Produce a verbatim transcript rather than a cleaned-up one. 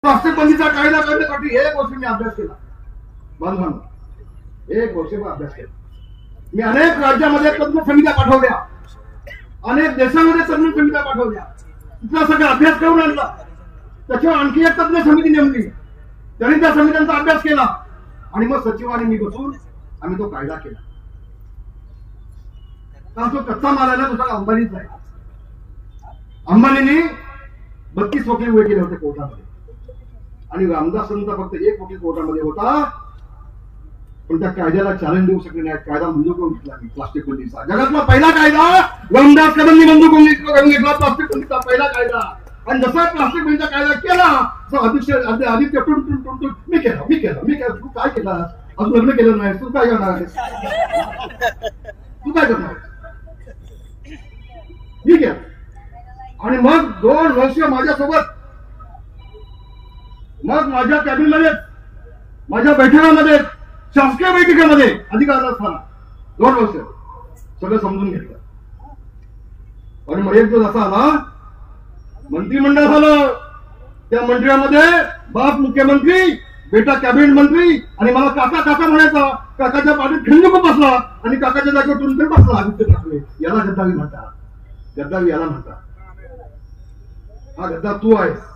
Plastic बंदीचा कायदा करण्यासाठी एक वर्ष मी अभ्यास केला. बांधवांना एक वर्ष मी अभ्यास केला. मी अनेक राज्यामध्ये तज्ञ समित्या पाठवल्या, अनेक देशामध्ये तज्ञ समित्या पाठवल्या. तिथला सगळा अभ्यास करून आणला. त्याच्यावर आणखी एक तज्ञ समिती नेमली. त्यांनी त्या समित्यांचा अभ्यास केला आणि मग सचिवांनी मी बसून आम्ही तो कायदा केला. कारण तो कच्चा माल आहे ना, तो सगळा अंबानीच आहे. अंबानीने बत्तीस वकील उभे केले होते कोर्टामध्ये आणि रामदासांचा फक्त एक वकील कोर्टामध्ये होता. पण त्या कायद्याला चॅलेंज देऊ शकले नाही. कायदा मंजूर करून घेतला प्लास्टिक बंदीचा. जगातला पहिला कायदा रामदास कदमनी मंजूर करून घेतला, प्लास्टिक बंदीचा पहिला कायदा. आणि जसा प्लास्टिक बंदीचा कायदा केला तसा आदित्य आदित्य टुन टुन टुन टुन मी केला मी केला मी केला. तू काय केला? अजून लग्न केलं नाही. तू काय करणार आहेस? तू काय करणार? ठीक आहे. आणि मग दोन वर्ष माझ्यासोबत, मग माझ्या कॅबिनमध्ये, माझ्या बैठकामध्ये, शासकीय बैठकीमध्ये अधिकार असताना दोन वर्ष सगळं समजून घेतलं. आणि मग एक दिवस असा आला, मंत्रिमंडळ झालं. त्या मंत्र्यामध्ये बाप मुख्यमंत्री, बेटा कॅबिनेट मंत्री आणि मला काका काका म्हणायचा. काकाच्या पाठीत खंडूक बसला आणि काकाच्या जागेवर टुनटुन बसला आदित्य ठाकरे. याला गद्दारी म्हणतात. गद्दारी याला म्हणतात. हा गद्दार तू आहेस.